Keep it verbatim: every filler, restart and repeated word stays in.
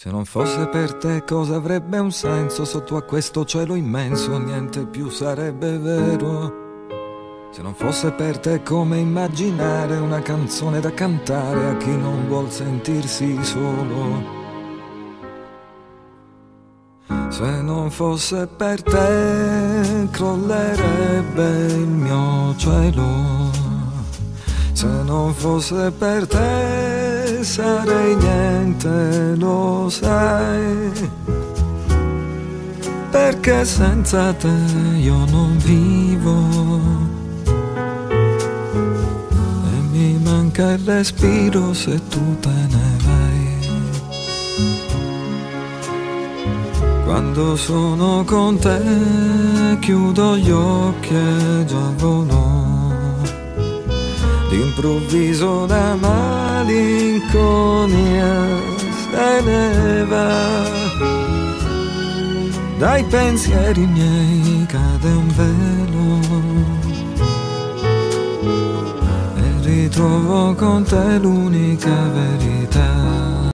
Se non fosse per te cosa avrebbe un senso? Sotto a questo cielo immenso niente più sarebbe vero. Se non fosse per te come immaginare una canzone da cantare a chi non vuol sentirsi solo. Se non fosse per te crollerebbe il mio cielo. Se non fosse per te sarei niente, lo sai, perché senza te io non vivo e mi manca il respiro se tu te ne vai. Quando sono con te chiudo gli occhi e già volo. D'improvviso la malinconia se ne va. Dai pensieri miei cade un velo e ritrovo con te l'unica verità.